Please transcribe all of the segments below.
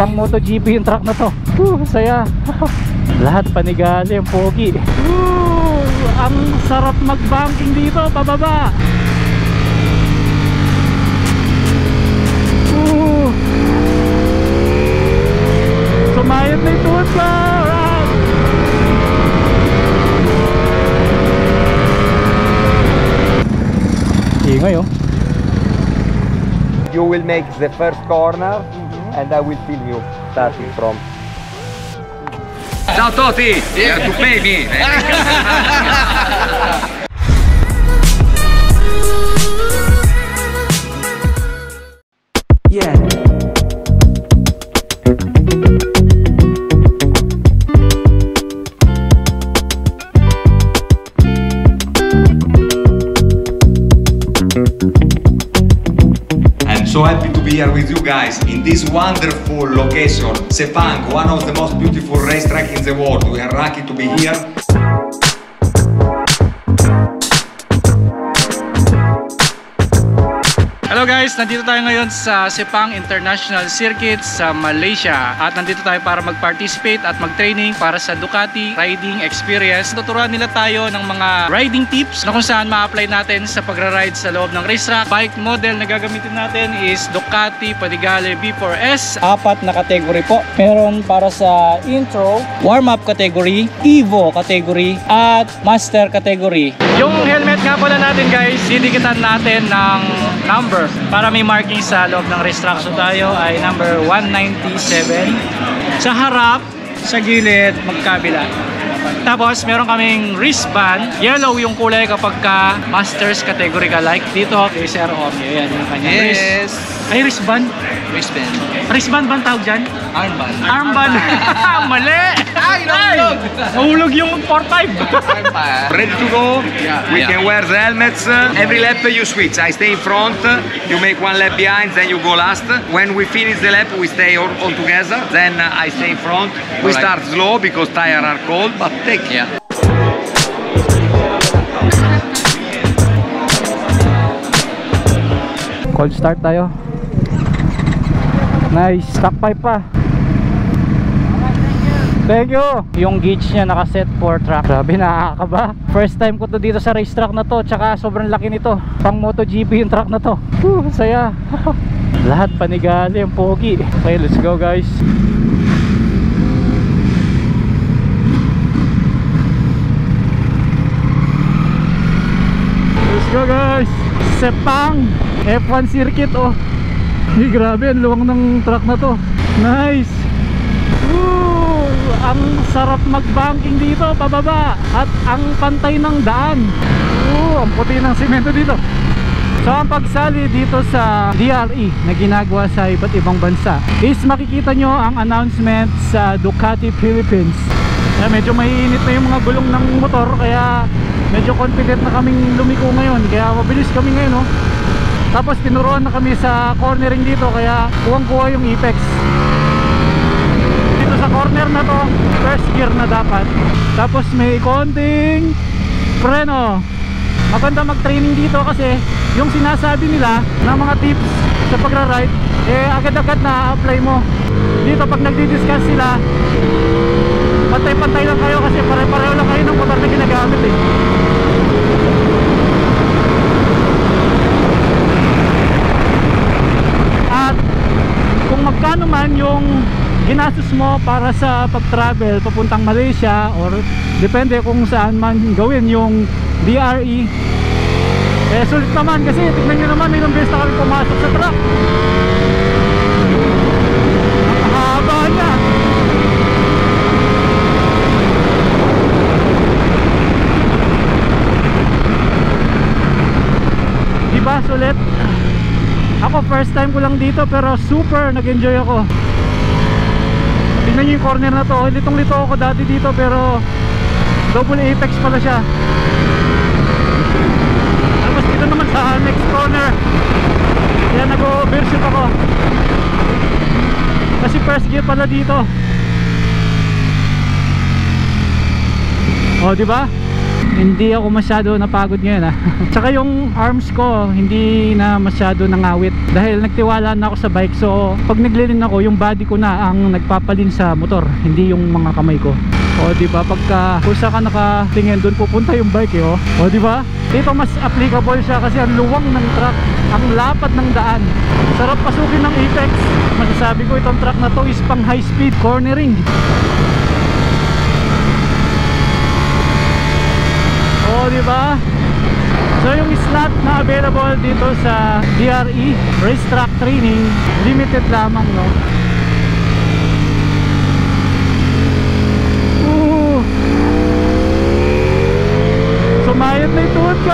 Pang MotoGP yung truck na to. Saya. Lahat Panigale, ang pogi. Ang sarap mag-banking dito, pababa. Sumayad na yung tuhod ko. Ingay oh. You will make the first corner and I will film you starting from. Ciao Toti! You have to pay me! Yeah. So happy to be here with you guys in this wonderful location, Sepang, one of the most beautiful racetrack in the world. We are lucky to be here. Hello guys, nandito tayo ngayon sa Sepang International Circuit sa Malaysia. At nandito tayo para mag-participate at mag-training para sa Ducati Riding Experience. Tuturuan nila tayo ng mga riding tips na kung saan ma-apply natin sa pagra-ride sa loob ng racetrack. Bike model na gagamitin natin is Ducati Panigale V4S. 4 na category po. Meron para sa intro, warm-up category, Evo category, at master category. Yung helmet nga pala natin guys, didikitan natin ng number para may marking sa loob ng racetrack. So tayo ay number 197 sa harap, sa gilid, magkabila. Tapos meron kaming wristband, yellow yung kulay kapag ka masters category ka, like dito kay Sir Omio. Yan yung kanyang wrist. Ay, wristband? Wristband. Wristband ba ang tawag dyan? Armband. Armband. Mali! Ay, nahulog! Nahulog yung 4-5. Ready to go? Yeah. We can wear the helmets. Every lap you switch. I stay in front, you make one lap behind, then you go last. When we finish the lap, we stay all together. Then I stay in front. We start slow because tires are cold, but take it. Yeah. Cold start tayo. Nice, stock pipe pa. Thank you. Yung gauge niya nakaset for track. Grabe, nakakaba. First time ko to dito sa racetrack na to. Tsaka sobrang laki nito. Pang MotoGP yung track na to. Saya. Lahat Panigale, ang pogi. Okay, let's go guys. Let's go guys. Sepang F1 circuit oh. Grabe, ang luwang ng truck na to. Nice. Ang sarap mag-banking dito, pababa. At ang pantay ng daan. Ang puti ng semento dito. So ang pagsali dito sa DRE na ginagawa sa iba't ibang bansa is makikita nyo ang announcement sa Ducati Philippines. Kaya medyo mainit na yung mga gulong ng motor, kaya medyo confident na kaming lumiko ngayon. Kaya mabilis kami ngayon oh. Tapos tinuruan na kami sa cornering dito, kaya kuwang-kuha yung apex. Dito sa corner na to, first gear na dapat. Tapos may konting preno. Maganda mag-training dito kasi yung sinasabi nila ng mga tips sa pagra-ride, agad-agad na apply mo. Dito pag nagdi-discuss sila, pantay-pantay lang kayo kasi pare-pareho lang kayo ng motor na ginagamit eh. At kung magkano man yung ginastos mo para sa pag-travel papuntang Malaysia, or depende kung saan man gawin yung DRE, sulit naman kasi tignan nyo naman, ilang beses na kami pumasok sa truck. Ang haba niya. Diba sulit? Ako first time ko lang dito pero super nag-enjoy ako. Tingnan nyo yung corner na to. Litong-lito ako dati dito pero double apex pala siya. Tapos dito naman sa next corner, kaya nag-overshoot ako kasi first gear pala dito. Oh, diba? hindi ako masyado napagod ngayon Tsaka yung arms ko hindi na masyado nangawit dahil nagtiwala na ako sa bike. So pag naglilin ako, yung body ko na ang nagpapalin sa motor, hindi yung mga kamay ko. O di ba, pagka kung saan ka nakatingin, doon pupunta yung bike O di ba? Dito mas applicable siya kasi ang luwang ng truck, ang lapad ng daan. Sarap pasukin ng apex. Masasabi ko itong truck na to is pang high speed cornering. O di ba? So yung slot na available dito sa DRE Racetrack Training, limited lamang Sumayad na yung tuhod ko.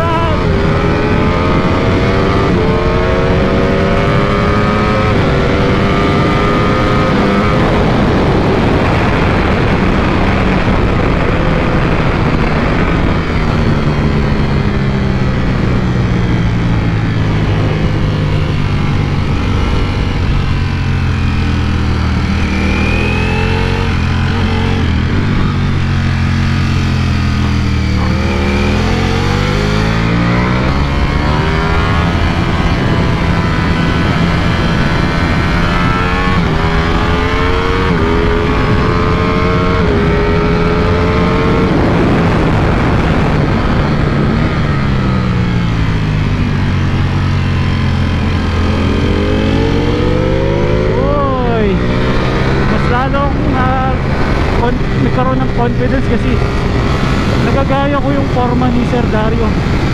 Nagkaroon ng confidence kasi nagagaya ko yung forma ni Sir Dario.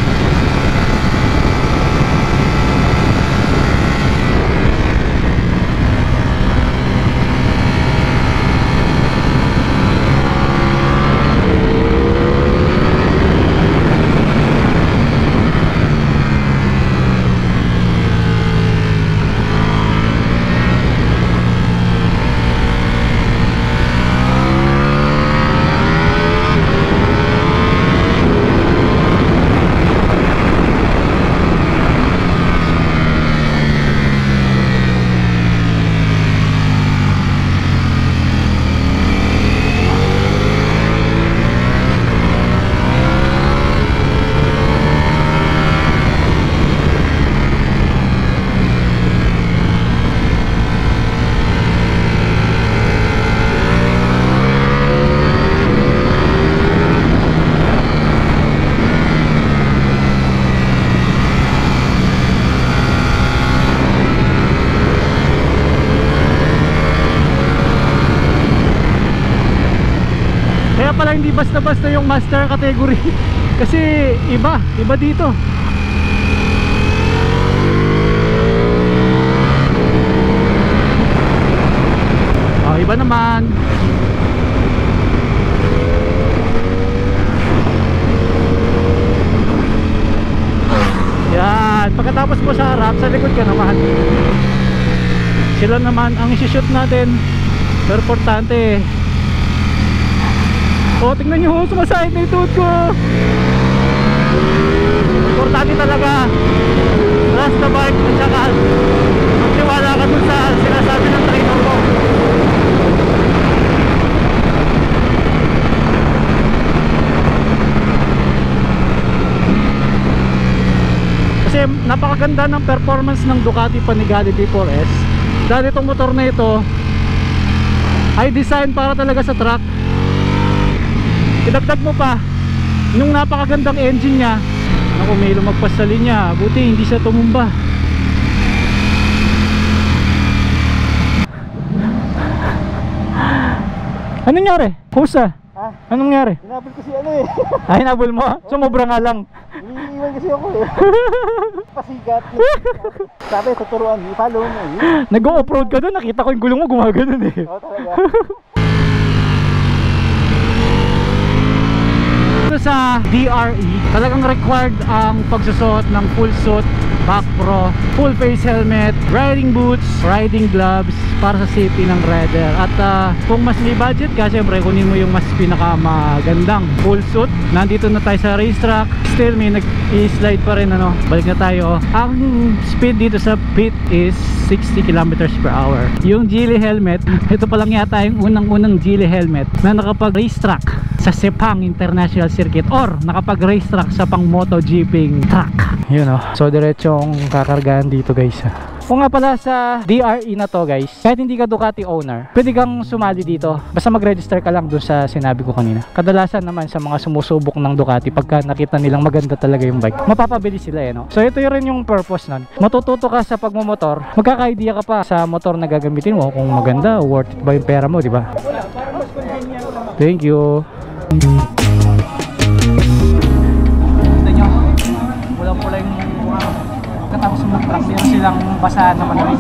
Hindi basta-basta yung master category kasi iba dito. Iba naman. Yan, pagkatapos mo sa harap, sa likod ka naman. Sila naman ang isi-shoot natin. Pero importante. Tingnan nyo, sumasahid na yung tuhod ko. Importante talaga trust the bike at saka magtiwala ka dun sa sinasabi ng trainer ko. Kasi napakaganda ng performance ng Ducati Panigale V4S dahil itong motor na ito ay design para talaga sa truck. Idagdag mo pa nung napakagandang engine niya. Naku, may lumagpas sa linya, buti hindi siya tumumba. Anong nangyari? Kusa? Anong nangyari? Hinabol ko si ano eh. Ay, hinabol mo? Sumobra nga lang. Iniiwan kasi ako eh. Pasigat. Sabi, tuturuan, i-follow mo eh. Nag-o-offroad ka doon, nakita ko yung gulong mo gumagano'n eh. Oo, talaga. Sa DRE, talagang required ang pagsusuot ng full suit back pro, full face helmet, riding boots, riding gloves para sa safety ng rider. At kung mas may budget ka, syempre kunin mo yung mas pinakamagandang full suit. Nandito na tayo sa racetrack. Still may nag-i-slide pa rin, ano. Balik na tayo. Ang speed dito sa pit is 60 kilometers per hour. Yung Geely helmet, ito pa lang yata yung unang-unang Geely helmet na nakapag-racetrack sa Sepang International Circuit or nakapag-racetrack sa pang MotoGP track. Yun o. So diretsong kakargahan dito guys. Kung nga pala sa DRE na to guys, kahit hindi ka Ducati owner, pwede kang sumali dito. Basta mag-register ka lang dun sa sinabi ko kanina. Kadalasan naman sa mga sumusubok ng Ducati, pagka nakita nilang maganda talaga yung bike, mapapabili sila no. So ito yun rin yung purpose nun. Matututo ka sa pagmumotor, magkaka-idea ka pa sa motor na gagamitin mo kung maganda, worth it ba yung pera mo, di ba? Thank you. Tignan nyo, pulang-pula yung katapos ng truck, meron silang basahan naman rin.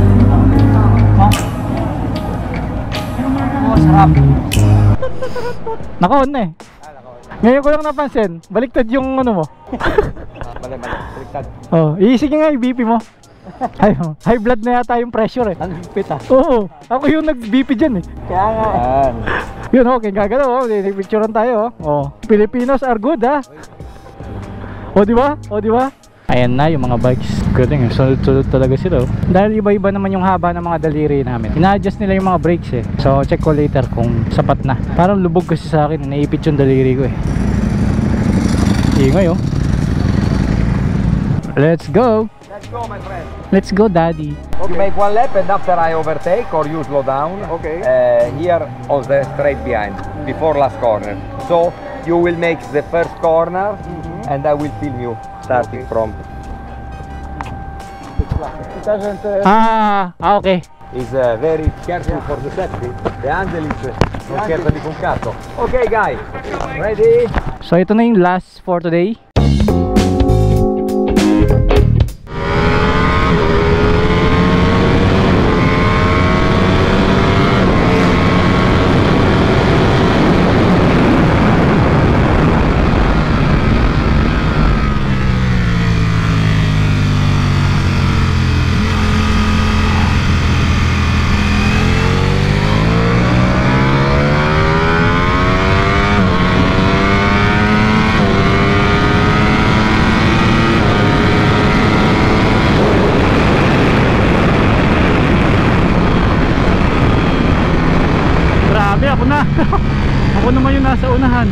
Oh, sarap. Naka-on na eh. Ngayon ko lang napansin, baliktad yung ano mo. Baliktad. Oh, sige nga yung BP mo. High blood na yata yung pressure eh. Ang higpit ah. Oo, ako yung nag-BP dyan eh. Kaya nga. Yun okay, gagalaw. Nag-picturean tayo. Oh, Filipinos are good ah. O di ba? O di ba? Ayan na yung mga bikes. Galing, sunod-sunod talaga sila. Dahil iba-iba naman yung haba ng mga daliri namin. Ina-adjust nila yung mga brakes eh. So check ko later kung sapat na. Parang lubog kasi sa akin, naipit yung daliri ko eh. Ingay oh. Let's go. Let's go, my friend. Let's go, daddy. You make one lap and after I overtake or you slow down. Okay. Here on the straight behind, before last corner. So you will make the first corner and I will film you starting from. It doesn't... Okay. Is very careful for the safety. The handle is non scherza di un cazzo. Okay guys, ready? So ito na yung last for today. Ako na. Ako naman yung nasa unahan.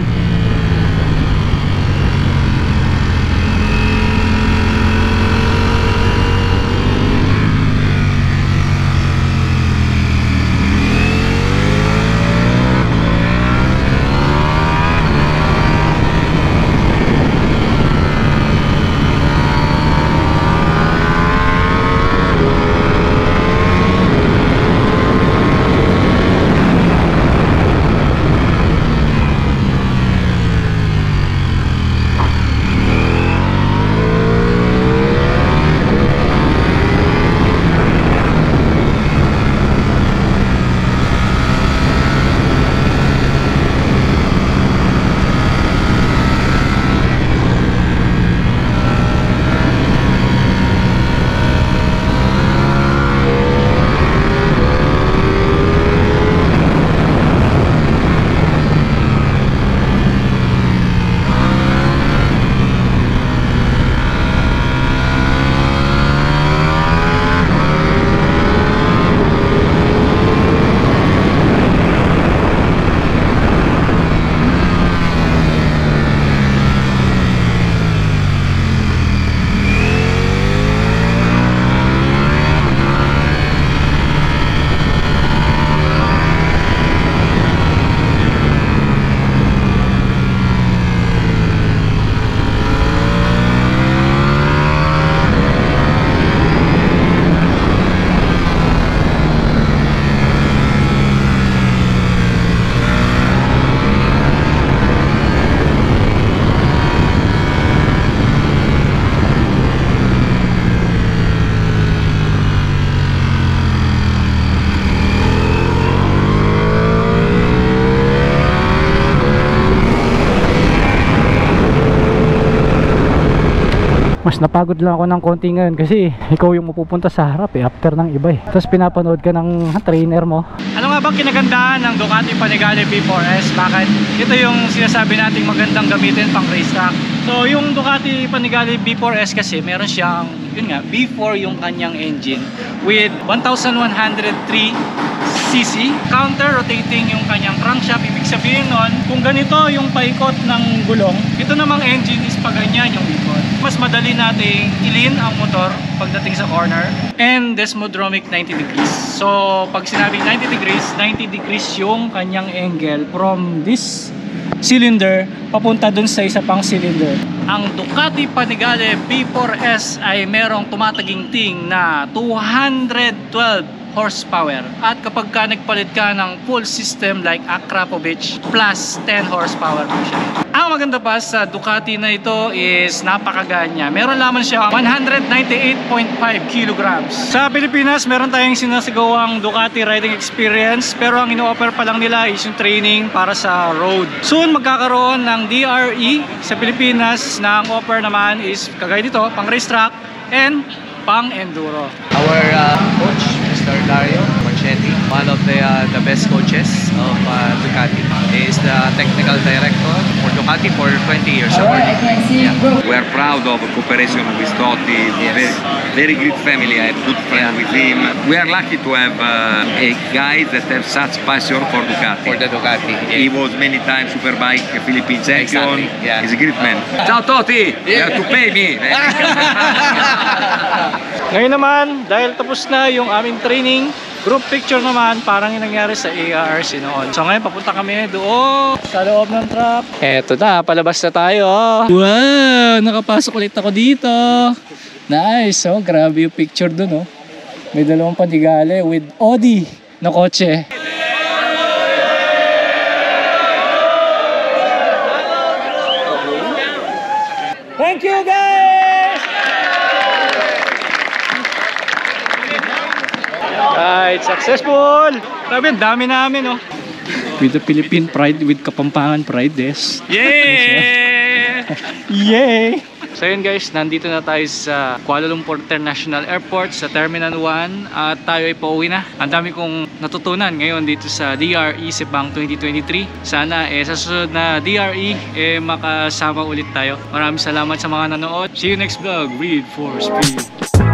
Mas napagod lang ako ng konti ngayon kasi ikaw yung mapupunta sa harap after ng iba Tapos pinapanood ka ng trainer mo. Ano nga bang kinagandahan ng Ducati Panigale V4S? Bakit? Ito yung sinasabi nating magandang gamitin pang racetrack. So yung Ducati Panigale V4S kasi meron siyang, yun nga, V4 yung kanyang engine with 1103cc, counter rotating yung kanyang crankshaft. Ibig sabihin nun, kung ganito yung paikot ng gulong, ito namang engine is pag ganyan yung ikot. Mas madali nating ilin ang motor pagdating sa corner, and desmodromic 90 degrees. So pag sinabing 90 degrees yung kanyang angle from this cylinder papunta dun sa isa pang cylinder. Ang Ducati Panigale V4S ay merong tumataginting na 212 horsepower, at kapag ka nagpalit ka ng full system like Akrapovic, plus 10 horsepower po siya. Ang maganda pa sa Ducati na ito is napakaganya. Meron lamang siya 198.5 kilograms. Sa Pilipinas meron tayong sinasigawang Ducati Riding Experience, pero ang ino-offer pa lang nila is yung training para sa road. Soon magkakaroon ng DRE sa Pilipinas na ang offer naman is kagaya nito, pang racetrack and pang enduro. Our coach, Mr. Dario Manchetti, one of the best coaches of Ducati, is the technical director for Ducati for 20 years already. Yeah. We are proud of cooperation with Totti. Yes. Very great family. I have good friends with him. We are lucky to have a guy that has such passion for Ducati. For the Ducati. He was many times Superbike Philippine champion. Exactly, yeah. He's a great man. Ciao Totti! You have to pay me. Ngayon naman, dahil tapos na yung aming training, group picture naman parang yung nangyari sa ARC noon. So ngayon papunta kami doon sa loob ng trap. Eto na, palabas na tayo. Wow, nakapasok ulit ako dito. Nice, oh, grabe yung picture doon, oh. May dalawang Panigale with Audi na kotse. Thank you guys! Right, successful! Sabi, ang dami namin, oh. With the Philippine pride, with Kapampangan pride, yes. Yeah! Yay! So yun guys, nandito na tayo sa Kuala Lumpur International Airport sa Terminal 1 at tayo ay pauwi na. Ang dami kong natutunan ngayon dito sa DRE Sepang 2023. Sana sa susunod na DRE makasama ulit tayo. Maraming salamat sa mga nanood. See you next vlog. Read for Speed.